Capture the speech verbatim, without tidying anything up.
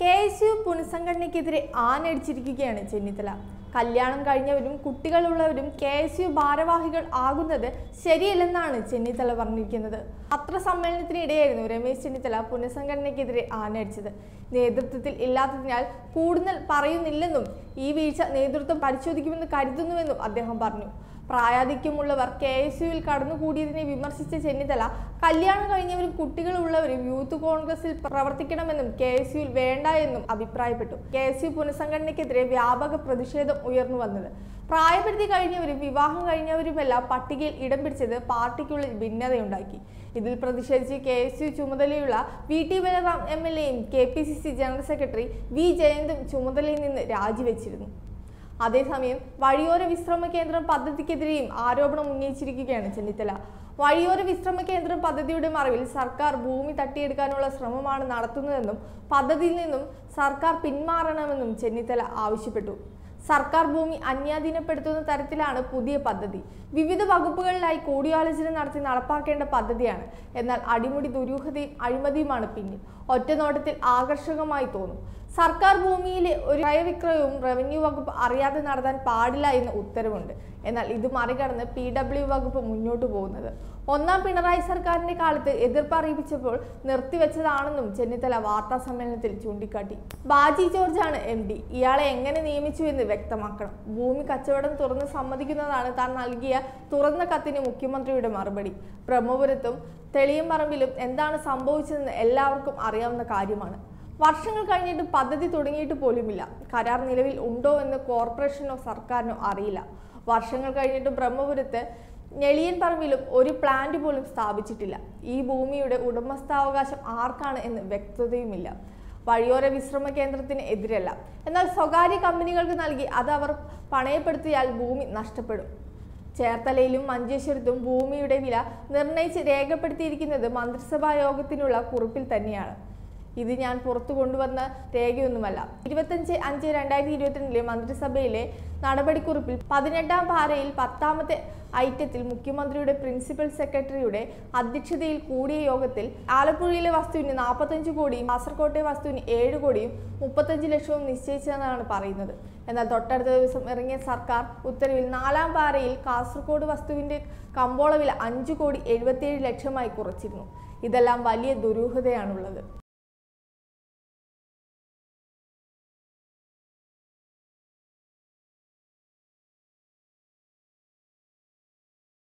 K S U പുനഃസംഘടനയ്ക്കെതിരെ ആഞ്ഞടിച്ചിരിക്കുകയാണ് ചെന്നിത്തല. കല്യാണം കഴിഞ്ഞവരും കുട്ടികളുള്ളവരും കെ എസ് യു ഭാരവാഹികൾ ആകുന്നത് ശരിയല്ലെന്നാണ് ചെന്നിത്തല പറഞ്ഞിരിക്കുന്നത്. പത്രസമ്മേളനത്തിനിടെയായിരുന്നു രമേശ് ചെന്നിത്തല പുനഃസംഘടനയ്ക്കെതിരെ ആഞ്ഞടിച്ചത്. നേതൃത്വത്തിൽ ഇല്ലാത്തതിനാൽ കൂടുതൽ പറയുന്നില്ലെന്നും ഈ വീഴ്ച നേതൃത്വം പരിശോധിക്കുമെന്ന് കരുതുന്നുവെന്നും അദ്ദേഹം പറഞ്ഞു. പ്രായാധിക്യമുള്ളവർ കെ എസ് യുവിൽ കടന്നുകൂടിയതിനെ വിമർശിച്ച ചെന്നിത്തല കല്യാണം കഴിഞ്ഞവരും കുട്ടികളുള്ളവരും യൂത്ത് കോൺഗ്രസിൽ പ്രവർത്തിക്കണമെന്നും കെ എസ് യുവിൽ വേണ്ട എന്നും അഭിപ്രായപ്പെട്ടു. കെ എസ് യു പുനഃസംഘടനയ്ക്കെതിരെ വ്യാപക പ്രതിഷേധം ഉയർന്നു വന്നത് പ്രായപരിധി കഴിഞ്ഞവരും വിവാഹം കഴിഞ്ഞവരുമെല്ലാം പട്ടികയിൽ ഇടം പിടിച്ചത് പാർട്ടിക്കുള്ളിൽ ഭിന്നതയുണ്ടാക്കി. ഇതിൽ പ്രതിഷേധിച്ച് കെ എസ് യു ചുമതലയുള്ള V T Balram M L എയും K P C C general secretary V ജയന്തും ചുമതലയിൽ നിന്ന് രാജിവെച്ചിരുന്നു. അതേസമയം വഴിയോര വിശ്രമ കേന്ദ്രം പദ്ധതിക്കെതിരെയും ആരോപണം ഉന്നയിച്ചിരിക്കുകയാണ് ചെന്നിത്തല. വഴിയോര വിശ്രമ കേന്ദ്രം പദ്ധതിയുടെ മറവിൽ സർക്കാർ ഭൂമി തട്ടിയെടുക്കാനുള്ള ശ്രമമാണ് നടത്തുന്നതെന്നും പദ്ധതിയിൽ നിന്നും സർക്കാർ പിന്മാറണമെന്നും ചെന്നിത്തല ആവശ്യപ്പെട്ടു. സർക്കാർ ഭൂമി അന്യാധീനപ്പെടുത്തുന്ന തരത്തിലാണ് പുതിയ പദ്ധതി. വിവിധ വകുപ്പുകളിലായി കൂടിയാലോചന നടത്തി നടപ്പാക്കേണ്ട പദ്ധതിയാണ്. എന്നാൽ അടിമുടി ദുരൂഹതയും അഴിമതിയുമാണ് പിന്നിൽ. ഒറ്റ നോട്ടത്തിൽ ആകർഷകമായി തോന്നും. സർക്കാർ ഭൂമിയിലെ ഒരു ക്രയവിക്രയവും റവന്യൂ വകുപ്പ് അറിയാതെ നടത്താൻ പാടില്ല എന്ന ഉത്തരവുണ്ട്. എന്നാൽ ഇത് മറികടന്ന് പി ഡബ്ല്യു വകുപ്പ് മുന്നോട്ട് പോകുന്നത് ഒന്നാം പിണറായി സർക്കാരിന്റെ കാലത്ത് എതിർപ്പ് അറിയിച്ചപ്പോൾ നിർത്തിവെച്ചതാണെന്നും ചെന്നിത്തല വാർത്താ സമ്മേളനത്തിൽ ചൂണ്ടിക്കാട്ടി. ബാജി ജോർജാണ് എം ഡി. ഇയാളെ എങ്ങനെ നിയമിച്ചു എന്ന് വ്യക്തമാക്കണം. ഭൂമി കച്ചവടം തുറന്ന് സമ്മതിക്കുന്നതാണ് താൻ നൽകിയ തുറന്ന കത്തിന് മുഖ്യമന്ത്രിയുടെ മറുപടി. ബ്രഹ്മപുരത്തും തെളിയമ്പറമ്പിലും എന്താണ് സംഭവിച്ചതെന്ന് എല്ലാവർക്കും അറിയാവുന്ന കാര്യമാണ്. വർഷങ്ങൾ കഴിഞ്ഞിട്ട് പദ്ധതി തുടങ്ങിയിട്ട് പോലുമില്ല. കരാർ നിലവിൽ ഉണ്ടോ എന്ന് കോർപ്പറേഷനോ സർക്കാരിനോ അറിയില്ല. വർഷങ്ങൾ കഴിഞ്ഞിട്ട് ബ്രഹ്മപുരത്ത് ഞെളിയൻ പറമ്പിലും ഒരു പ്ലാന്റ് പോലും സ്ഥാപിച്ചിട്ടില്ല. ഈ ഭൂമിയുടെ ഉടമസ്ഥാവകാശം ആർക്കാണ് എന്ന് വ്യക്തതയുമില്ല. വഴിയോര വിശ്രമ കേന്ദ്രത്തിന് എതിരല്ല. എന്നാൽ സ്വകാര്യ കമ്പനികൾക്ക് നൽകി അത് അവർ പണയപ്പെടുത്തിയാൽ ഭൂമി നഷ്ടപ്പെടും. ചേർത്തലയിലും മഞ്ചേശ്വരത്തും ഭൂമിയുടെ വില നിർണയിച്ച് രേഖപ്പെടുത്തിയിരിക്കുന്നത് മന്ത്രിസഭാ യോഗത്തിനുള്ള കുറിപ്പിൽ തന്നെയാണ്. ഇത് ഞാൻ പുറത്തു കൊണ്ടുവന്ന രേഖയൊന്നുമല്ല. ഇരുപത്തഞ്ച് അഞ്ച് രണ്ടായിരത്തി ഇരുപത്തിരണ്ടിലെ മന്ത്രിസഭയിലെ നടപടിക്കുറിപ്പിൽ പതിനെട്ടാം പാരയിൽ പത്താമത്തെ ഐറ്റത്തിൽ മുഖ്യമന്ത്രിയുടെ പ്രിൻസിപ്പൽ സെക്രട്ടറിയുടെ അധ്യക്ഷതയിൽ കൂടിയ യോഗത്തിൽ ആലപ്പുഴയിലെ വസ്തുവിന് നാൽപ്പത്തഞ്ച് കോടിയും കാസർകോട്ടെ വസ്തുവിന് ഏഴ് കോടിയും മുപ്പത്തഞ്ച് ലക്ഷവും നിശ്ചയിച്ചതെന്നാണ് പറയുന്നത്. എന്നാൽ തൊട്ടടുത്ത ദിവസം ഇറങ്ങിയ സർക്കാർ ഉത്തരവിൽ നാലാം പാരയിൽ കാസർഗോഡ് വസ്തുവിന്റെ കമ്പോള വില അഞ്ചു കോടി എഴുപത്തിയേഴ് ലക്ഷമായി കുറച്ചിരുന്നു. ഇതെല്ലാം വലിയ ദുരൂഹതയാണുള്ളത്.